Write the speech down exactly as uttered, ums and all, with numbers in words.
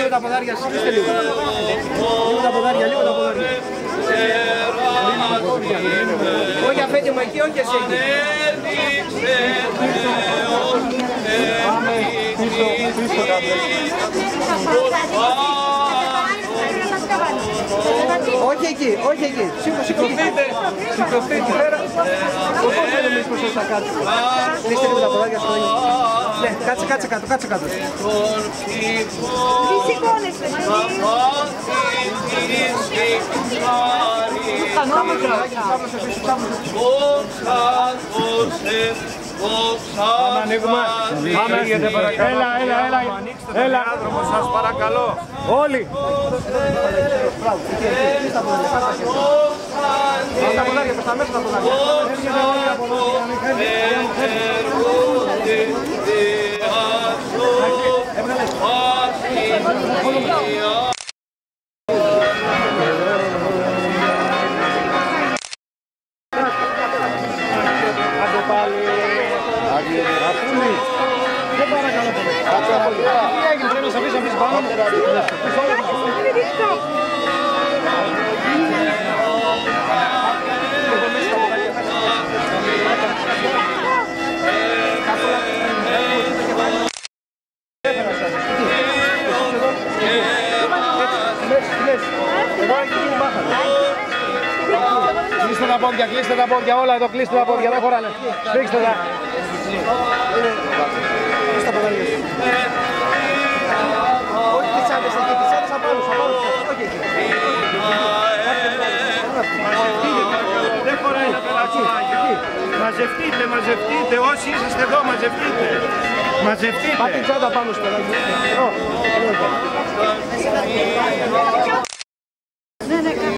τα ποδάρια σας, κλείστε λίγο. Λίγο τα ποδάρια, λίγο τα ποδάρια. Όχι αφέντη μου εκεί, όχι εσύ εκεί. Πάμε πίσω, πίσω κάτω. Όχι εκεί, όχι εκεί. Σηκωθείτε, σηκωθείτε. Πώς δεν εμείς πως θα κάτσει. Κλείστε λίγο τα ποδάρια στο ίδιο. Ναι, κάτσε, κάτσε κάτω, κάτσε κάτω. Τι σηκώνεστε, Πάμε, ανοίγουμε. Πάμε, έλα, έλα, έλα. Έλα, άδρομο σας παρακαλώ. Όλοι. Τα ποδάρια, προς τα μέσα τα ποδάρια. Άντε πάλι. Αφούνι. Δεν παρακαλώ πολύ. Τι έγινε, πρέπει να σαφείς, αφήσεις πάνω. Κλείστε τα πόδια, κλείστε τα πόδια, όλα εδώ, κλείστε τα πόδια, δεν χωράνε. Σφίξτε τα. Κλείστε τα ποδάρια σου. Όχι τις άντες εκεί, τις άντες απάνω, απάνω, όχι εκεί. Δεν χωράει να περάσει. Μαζευτείτε, μαζευτείτε, όσοι είσαστε εδώ, μαζευτείτε. Μαζευτείτε. Πάτε τσάντα πάνω στο παιδάκι.